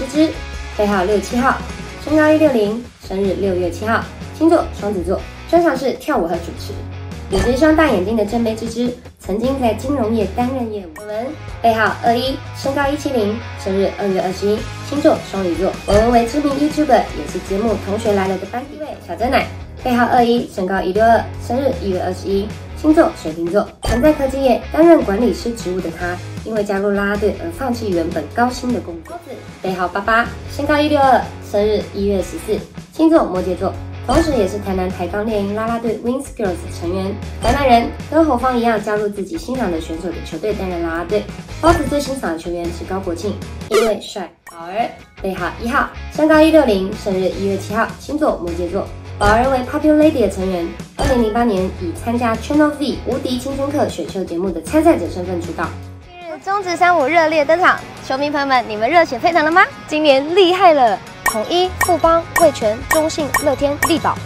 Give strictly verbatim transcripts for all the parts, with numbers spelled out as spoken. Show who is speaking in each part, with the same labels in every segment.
Speaker 1: 之，背号六十七号，身高一六零，生日六月七号，星座双子座，专长是跳舞和主持。有着一双大眼睛的正妹之之，曾经在金融业担任业务。文文背号二一，身高一七零，生日二月二十一，星座双鱼座。文文为知名 YouTuber， 也是节目《同学来了》的班底。小真奶背号二一，身高一六二，生日一月二十一，星座水瓶座。曾在科技业担任管理师职务的他，因为加入啦啦队而放弃原本高薪的工作。背号八八，身高一六二，生日一月十四，星座摩羯座。同时也是台南台钢猎鹰啦啦队 Wings Girls 的成员。台南人跟侯方一样，加入自己欣赏的选手的球队担任啦啦队。包子最欣赏的球员是高国庆，因为帅。宝儿背号一号，身高一六零，生日一月七号，星座摩羯座。宝儿为 Popular Lady 的成员，二零零八年以参加 Channel V 无敌青春课选秀节目的参赛者身份出道。今日中职三五热烈登场，球迷朋友们，你们热血沸腾了吗？今年厉害了！统一、富邦、味全、中信、乐天、力宝、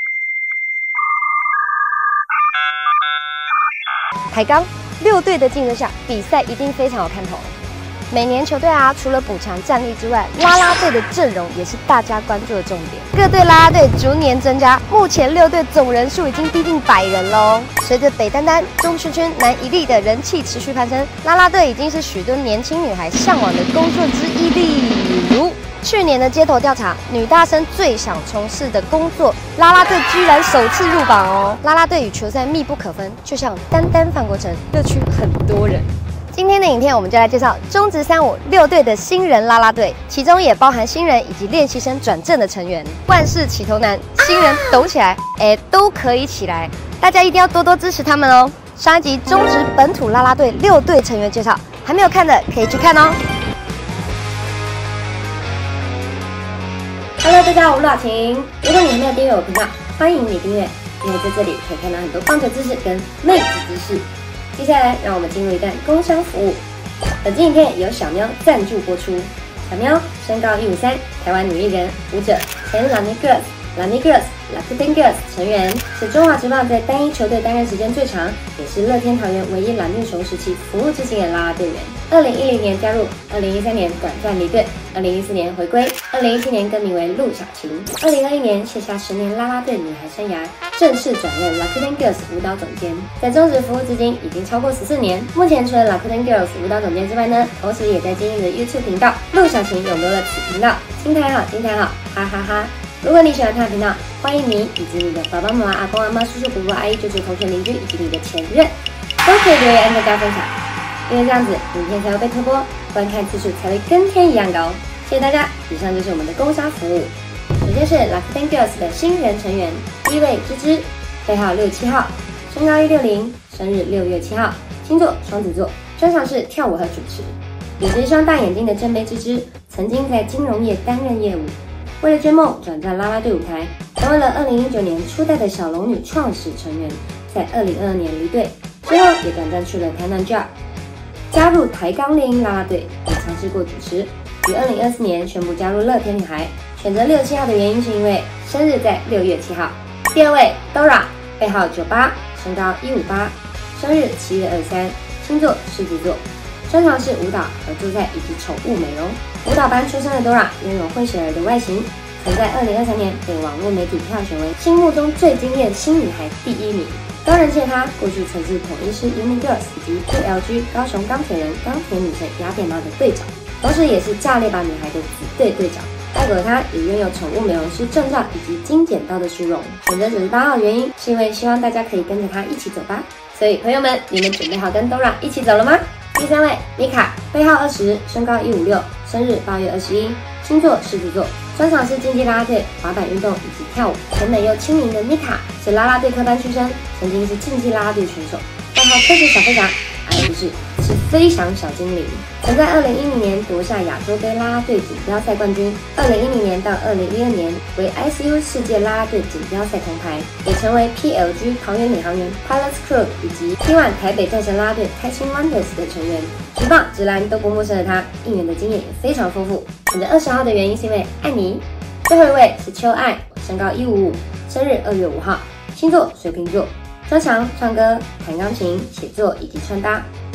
Speaker 1: 台钢六队的竞争下，比赛一定非常有看头。每年球队啊，除了补强战力之外，啦啦队的阵容也是大家关注的重点。各队啦啦队逐年增加，目前六队总人数已经逼近百人喽。随着北丹丹、中圈圈、南一力的人气持续攀升，啦啦队已经是许多年轻女孩向往的工作之一。例如去年的街头调查，女大生最想从事的工作，啦啦队居然首次入榜哦！啦啦队与球赛密不可分，就像丹丹范国成，乐趣很多人。今天的影片，我们就来介绍中职三五六队的新人啦啦队，其中也包含新人以及练习生转正的成员。万事起头难，新人抖起来，哎，都可以起来！大家一定要多多支持他们哦！上一集中职本土啦啦队六队成员介绍，还没有看的可以去看哦。Hello， 大家好，我是老晴。如果你还没有订阅我频道，欢迎你订阅，因为在这里可以看到很多棒球知识跟妹子知识。接下来，让我们进入一段工商服务。本期影片由小喵赞助播出。小喵身高一五三，台湾女艺人、舞者，前 Lani Girls、Lani Girls、Rakuten Girls 成员，是中华职棒在单一球队担任时间最长，也是乐天桃园唯一蓝运雄时期服务至今的啦啦队员。二零一零年加入，二零一三年短暂离队，二零一四年回归，二零一七年更名为陆小晴，二零二一年卸下十年啦啦队女孩生涯，正式转任 Rakuten Girls 舞蹈总监，在中职服务至今已经超过十四年。目前除了 Rakuten Girls 舞蹈总监之外呢，同时也在经营的 YouTube 频道陆小晴永留了此频道，金台好，金台好，哈哈哈。如果你喜欢他的频道，欢迎你以及你的爸爸妈妈、阿公阿妈、叔叔伯伯、阿姨、舅舅、同学、邻居以及你的前任，都可以留言按赞加分享，因为这样子影片才会被推播，观看次数才会跟天一样高。谢谢大家，以上就是我们的工商服务。首先是 Rakuten Girls 的新人成员，第一位芝芝，背号六十七号，身高一六零，生日六月七号，星座双子座，专长是跳舞和主持。有着一双大眼睛的正妹芝芝，曾经在金融业担任业务。为了追梦，转战啦啦队舞台，成为了二零一九年初代的小龙女创始成员。在二零二二年离队之后，也短暂去了台南 Job， 加入台钢猎鹰啦啦队，也尝试过主持。于二零二四年宣布加入乐天女孩，选择六十七号的原因是因为生日在六月七号。第二位 Dora， 背号九八，身高一五八，生日七月二十三，星座狮子座，专长是舞蹈、合作赛以及宠物美容。舞蹈班出身的 Dora 拥有混血儿的外形，曾在二零二三年被网络媒体票选为心目中最惊艳新女孩第一名。高人气的她，过去曾是统一狮 Uni Girls 以及 K L G 高雄钢铁人钢铁女神雅典娜的队长，同时也是炸裂吧女孩的子队队长。爱狗的她也拥有宠物美容师证照以及金剪刀的殊荣。选择九十八号的原因是因为希望大家可以跟着她一起走吧。所以朋友们，你们准备好跟 Dora 一起走了吗？第三位妮卡，背号二十，身高一五六，生日八月二十一，星座狮子座，专长是竞技啦啦队、滑板运动以及跳舞。甜美又亲民的妮卡是啦啦队科班出身，曾经是竞技啦啦队选手，代号科学小飞侠，爱不是是飞翔小精灵。曾在二零一零年夺下亚洲杯啦啦队锦标赛冠军，二零一零年到二零一二年为 I C U 世界啦啦队锦标赛铜牌，也成为 P L G 桃园领航员 Pilots Crew 以及 T 一 台北战神啦啦队开心 Wonders 的成员。直棒直篮都不陌生的他，应援的经验也非常丰富。选择二十号的原因是因为爱你。最后一位是秋爱，身高一五五，生日二月五号，星座水瓶座，专长唱歌、弹钢琴、写作以及穿搭。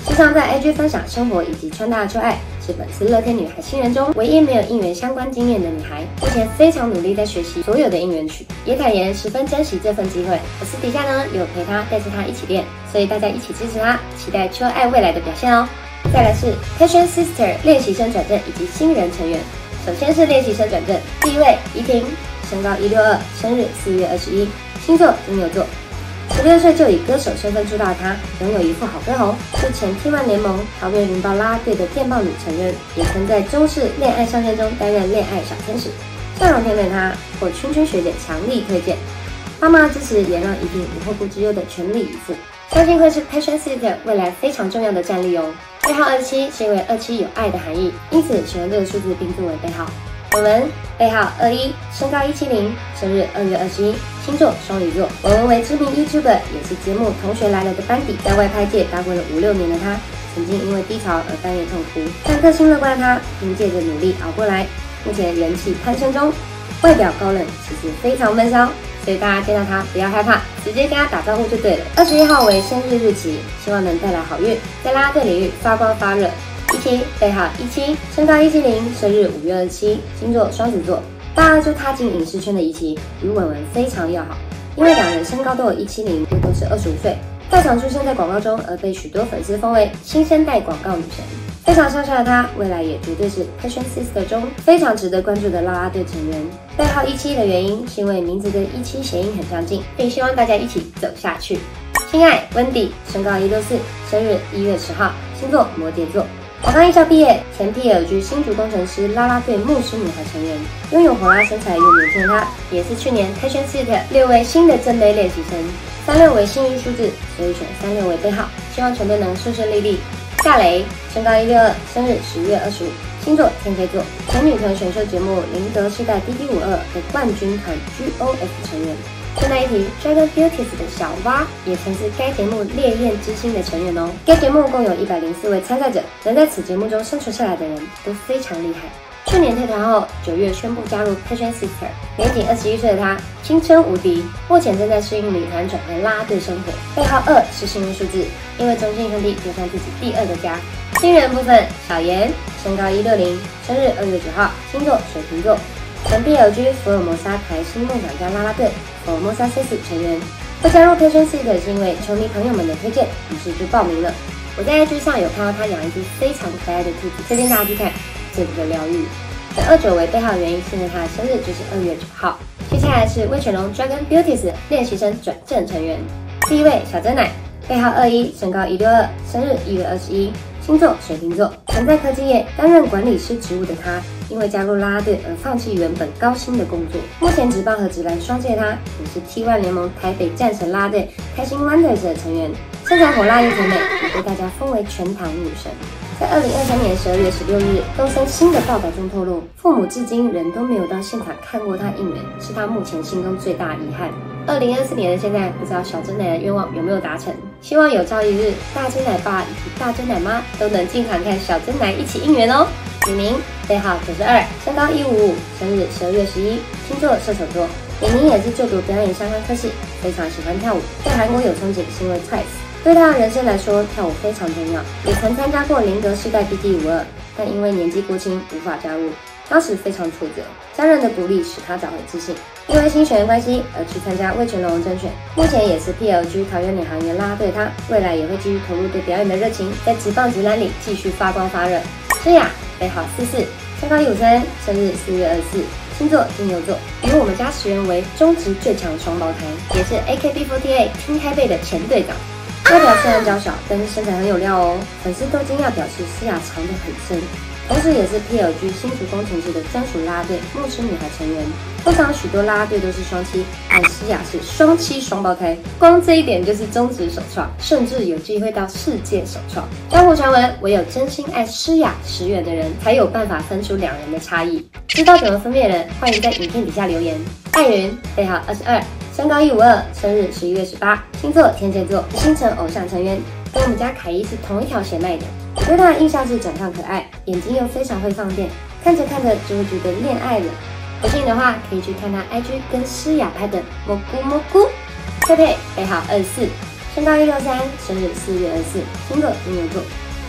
Speaker 1: 时常在 I G 分享生活以及穿搭的秋爱，是本次乐天女孩新人中唯一没有应援相关经验的女孩。目前非常努力在学习所有的应援曲，也坦言十分珍惜这份机会。我私底下呢有陪她带着她一起练，所以大家一起支持她，期待秋爱未来的表现哦。再来是 Passion Sister 练习生转正以及新人成员。首先是练习生转正，第一位怡婷，身高一六二，生日四月二十一，星座金牛座。十六岁就以歌手身份出道的她，拥有一副好歌喉，是前 T 一 联盟桃园云豹啦啦队的电报女成员，也曾在中视恋爱上线中担任恋爱小天使。笑容甜美她获圈圈学姐强力推荐，爸妈支持也让怡婷无后顾之忧的全力以赴，相信会是 Passion Sister 未来非常重要的战力哦。背号二十七是因为二七有爱的含义，因此喜欢这个数字并作为背号。文文背号二一，身高一七零，生日二月二十一，星座双鱼座。文文为知名 YouTuber， 也是节目《同学来了》的班底，在外拍界打滚了五六年的她，曾经因为低潮而半夜痛哭，但个性乐观的她，凭借着努力熬过来，目前人气攀升中。外表高冷，其实非常闷骚，所以大家见到她不要害怕，直接跟她打招呼就对了。二十一号为生日日期，希望能带来好运，在啦啦队领域发光发热。一七背号一七，身高一七零，生日五月二十七，星座双子座。大二就踏进影视圈的怡琪与文文非常要好，因为两人身高都有一七零，又都是二十五岁，较常出现在广告中，而被许多粉丝封为新生代广告女神。非常上下的她，未来也绝对是 Passion Sister 中非常值得关注的啦啦队成员。背号一七的原因是因为名字跟一七谐音很相近，并希望大家一起走下去。亲爱温迪，身高一六四，生日一月十号，星座摩羯座。华冈艺校毕业，前 P L G 新竹工程师啦啦队牧师女孩成员，拥有火辣身材又年轻的她，也是去年 Passion Sister 列为新的正杯练习生。三六为幸运数字，所以选三六为背号，希望全队能顺顺利利。夏雷，身高一六二，生日十月二十五，星座天蝎座，前女团选秀节目林德世代 D D 五二的冠军团 G O F 成员。顺带一提 ，Dragon Beauties 的小蛙也曾是该节目《烈焰之星》的成员哦。该节目共有一百零四位参赛者，能在此节目中生存下来的人都非常厉害。去年退团后，九月宣布加入 Passion Sister， 年仅二十一岁的她青春无敌，目前正在适应女团转回啦啦队生活。背号二是幸运数字，因为中信兄弟就像自己第二个家。新人部分，小妍，身高一六零，生日二月九号，星座水瓶座。前 B L G 福尔摩沙台新梦想家啦啦队福尔摩沙 C 四 成员，会加入 Passion Sister 是因为球迷朋友们的推荐，于是就报名了。我在 I G 上有看到他养一只非常可爱的兔子，推荐大家去看，这个疗愈。选二九为背号的原因是因为他的生日就是二月九号。接下来是威权龙 Dragon Beauties 练习生转正成员，第一位小真奶，背号二一，身高一六二，生日一月二十一，星座水瓶座。曾在科技业担任管理师职务的他，因为加入啦啦队而放弃原本高薪的工作。目前职棒和职篮双界，他也是 T 一 联盟台北战神啦啦队开心 Wonders 的成员，身材火辣又甜美，也被大家封为全糖女神。在二零二三年十二月十六日，东森新的报道中透露，父母至今仍都没有到现场看过他应援，是他目前心中最大遗憾。二零二四年的现在，不知道小真奶的愿望有没有达成？希望有朝一日，大真奶爸以及大真奶妈都能进场看小真奶一起应援哦。李明，背号九十二，身高一五五，生日十二月十一，星座射手座。李明也是就读表演相关科系，非常喜欢跳舞，在韩国有憧憬，是因为 Twice。对他的人生来说，跳舞非常重要，也曾参加过林德世代 D D 五二，但因为年纪过轻无法加入，当时非常挫折，家人的鼓励使他找回自信，因为新学员关系而去参加味全龙甄选，目前也是 P L G 桃园领航员啦啦队，他未来也会继续投入对表演的热情，在职棒职篮里继续发光发热。诗雅，背号四四，身高一五三，生日四月二十四，星座金牛座。与我们家石原为中职最强双胞胎，也是 A K B 四十八 Team Taipei 的前队长。外表虽然娇小，但是身材很有料哦，粉丝都惊讶表示诗雅藏得很深，同时也是 P L G 新竹工程师的专属啦啦队牧师女孩成员。通常许多啦啦队都是双栖，但诗雅是双栖双胞胎，光这一点就是中职首创，甚至有机会到世界首创。江湖传闻，唯有真心爱诗雅石原的人，才有办法分出两人的差异。知道怎么分辨的人，欢迎在影片底下留言。艾云，背号二十二，身高一五二，生日十一月十八，星座天蝎座，星辰偶像成员，跟我们家凯伊是同一条血脉的。我对他的印象是长相可爱，眼睛又非常会放电，看着看着就会觉得恋爱了。有兴趣的话，可以去看他 I G 跟诗雅拍的蘑菇蘑菇。佩佩，背号二十四，身高一六三，生日四月二十四，星座金牛座。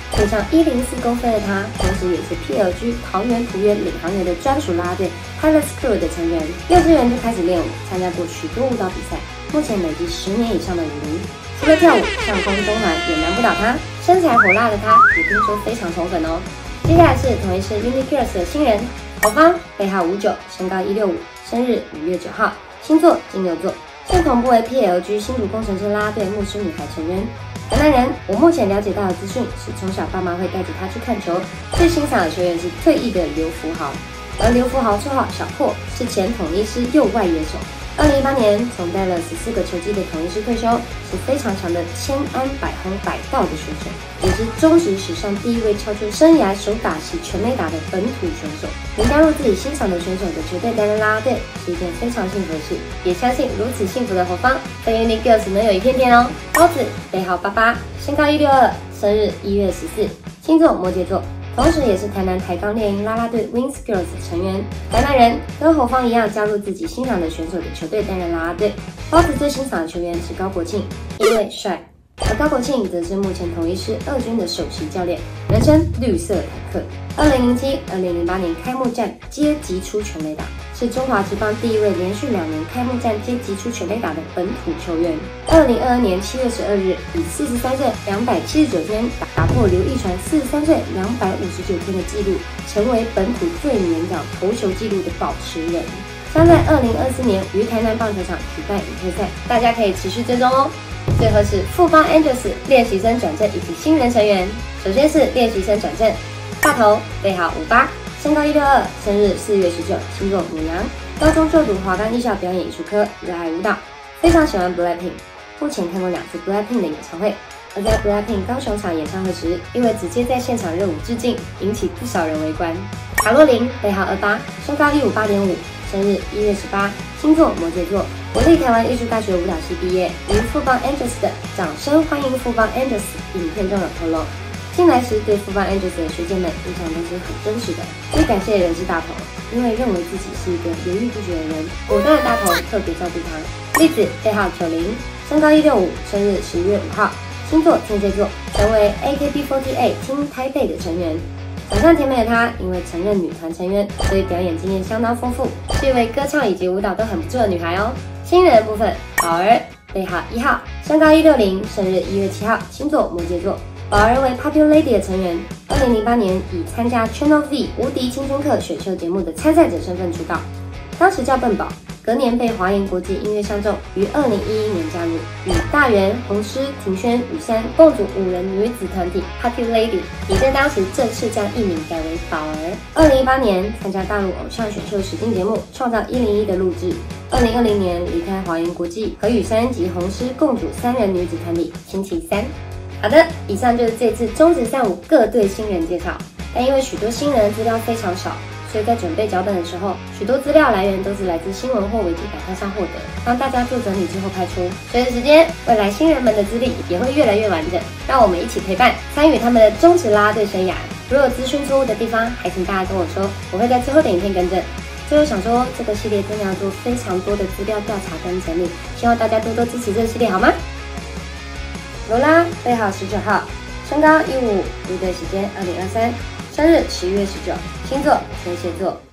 Speaker 1: 身长一零四公分的他，同时也是 P L G 桃园璞园领航员的专属啦啦队 Pilots Crew 的成员。幼稚园就开始练舞，参加过许多舞蹈比赛，目前累积十年以上的舞龄。除了跳舞，上空中南也难不倒他。身材火辣的他，也听说非常宠粉哦。接下来是同一是 UNI-Girls 的新人侯芳，背号五九，身高一六五，生日五月九号，星座金牛座，现同步为 P L G 新竹工程师啦啦队牧师女孩成员。台南人，我目前了解到的资讯是，从小爸妈会带着他去看球，最欣赏的球员是退役的刘福豪，而刘福豪绰号小破，是前统一狮右外野手。二零一八年从带了十四个球季的统一狮退休，是非常强的千安百轰百盗的选手，也是中职史上第一位敲出生涯首打席全垒打的本土选手。能加入自己欣赏的选手的球队担任啦啦队，是一件非常幸福的事，也相信如此幸福的侯芳，在 UNI-Girls 能有一片天哦。包子，背号八八，身高一六二，生日一月十四，星座摩羯座。同时也是台南台钢猎鹰啦啦队 Wings Girls 成员，台南人跟侯芳一样加入自己欣赏的选手的球队担任啦啦队。包子最欣赏的球员是高国庆，因为帅，而高国庆则是目前统一狮二军的首席教练，人称绿色坦克。二零零七、二零零八年开幕战皆击出全垒打，是中华职棒第一位连续两年开幕战皆击出全垒打的本土球员。二零二二年七月十二日，以四十三岁两百七十九天打破刘奕传四十三岁两百五十九天的纪录，成为本土最年长投球纪录的保持人。将在二零二四年于台南棒球场举办引退赛，大家可以持续追踪哦。最后是富邦 Angels 练习生转正以及新人成员。首先是练习生转正，大头背号五八，身高一六二，生日四月十九，星座牡羊，高中就读华冈艺校表演艺术科，热爱舞蹈，非常喜欢 Blackpink， 目前看过两次 Blackpink 的演唱会。而在 Blackpink 高雄场演唱会时，因为直接在现场热舞致敬，引起不少人围观。卡洛琳背号二八，身高一五八点五，生日一月十八，星座摩羯座，国立台湾艺术大学舞蹈系毕业，于富邦 Angels 的掌声欢迎富邦 Angels 影片中有透露，进来时对富邦 Angels 的学姐们印象都是很真实的，最感谢人是大头，因为认为自己是一个犹豫不决的人，果断的大头特别照顾他。栗子背号九零，身高一六五，生日十一月五号，星座天蝎座，成为 A K B 四十八 Team Taipei 的成员。长相甜美的她，因为曾任女团成员，所以表演经验相当丰富，是一位歌唱以及舞蹈都很不错的女孩哦。新人的部分，宝儿背号一号，身高一六零，生日一月七号，星座摩羯座。宝儿为 Popular Lady 的成员，二零零八年以参加 Channel V 无敌青春课选秀节目的参赛者身份出道，当时叫笨宝。隔年被华研国际音乐相中，于二零一一年加入，与大元、红狮、庭轩、雨山共组五人女子团体 Popular Lady， 也在当时正式将艺名改为宝儿。二零一八年参加大陆偶像选秀实境节目《创造一零一》的录制。二零二零年离开华研国际，和雨山及红狮共组三人女子团体星期三。好的，以上就是这次中职三五各队新人介绍，但因为许多新人资料非常少，所以在准备脚本的时候，许多资料来源都是来自新闻或维基百科上获得，帮大家做整理之后拍出。随着时间，未来新人们的资历也会越来越完整，让我们一起陪伴，参与他们的中职啦啦队生涯。如有资讯错误的地方，还请大家跟我说，我会在最后的影片更正。最后想说，这个系列真的要做非常多的资料调查跟整理，希望大家多多支持这个系列好吗？罗拉背号十九号，身高一五五，入队时间二零二三，生日十一月十九，星座天蝎座。